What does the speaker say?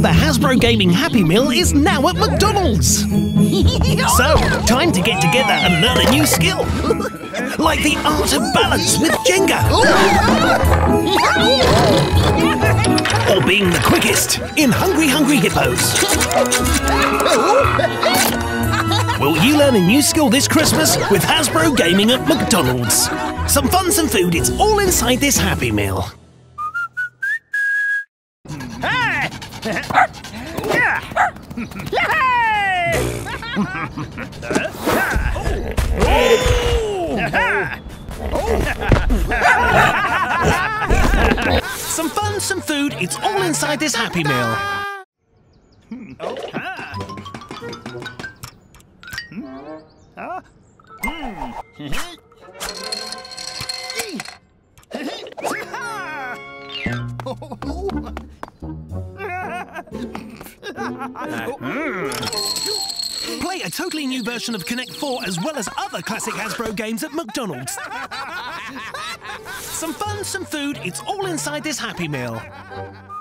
The Hasbro Gaming Happy Meal is now at McDonald's. So, time to get together and learn a new skill. Like the art of balance with Jenga. Or being the quickest in Hungry Hungry Hippos. Will you learn a new skill this Christmas with Hasbro Gaming at McDonald's? Some fun, some food, it's all inside this Happy Meal. Some fun, some food, it's all inside this Happy Meal. Play a totally new version of Connect 4 as well as other classic Hasbro games at McDonald's. Some fun, some food, it's all inside this Happy Meal.